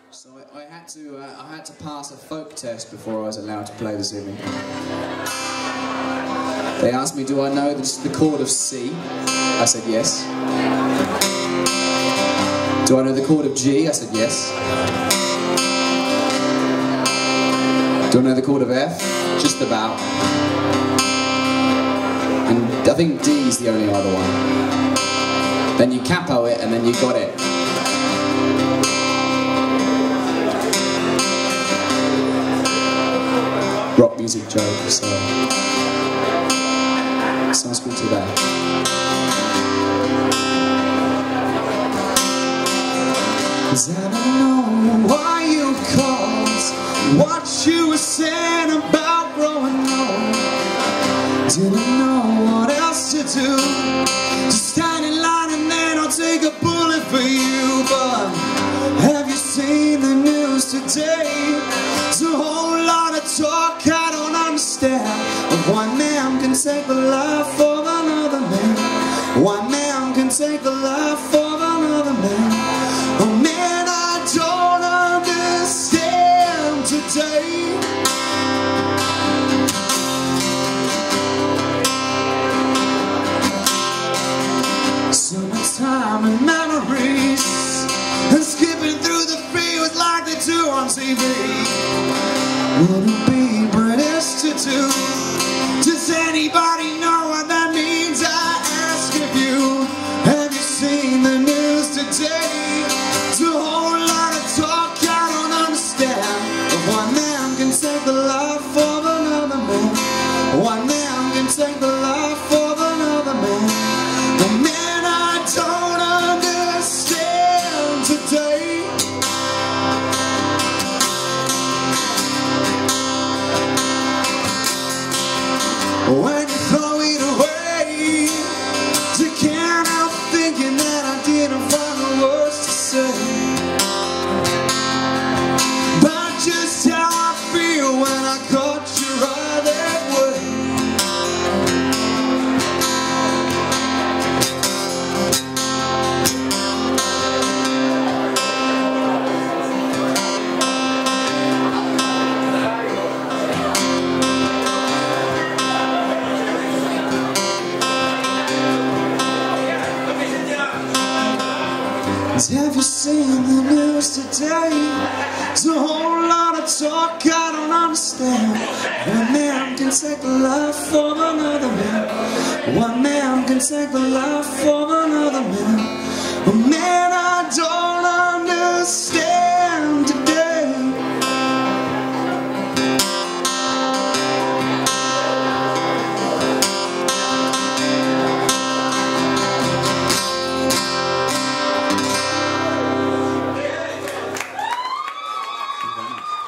So I had to pass a folk test before I was allowed to play this evening. They asked me, do I know the chord of C? I said yes. Do I know the chord of G? I said yes. Do I know the chord of F? Just about. And I think D is the only other one. Then you capo it and then you got it. Rock music joke, so sounds good today. Cause I don't know why you called, what you were saying about growing old. Didn't know what else to do, just stand in line and then I'll take a bullet for you. But have you seen the news today? It's a whole lot of talk I don't understand. Of one man can take the life of another man. One man can take the life of another man. Oh man, I don't understand today. Summertime and memories, and skipping through the fields like they do on TV. Would it be British to do? Does anybody know what that means? I ask of you. Have you seen the news today? It's a whole lot of talk I don't understand. But one man can take the life of another man. One man can take the life of another man. But man, I don't understand today. When you throw it away, you can't help thinking that I didn't find the words to say. But just how I feel when I caught you right that way. Have you seen the news today? It's a whole lot of talk I don't understand. One man can take the life of another man. One man can take the life of another man. But man, I don't understand today. Thank you very much.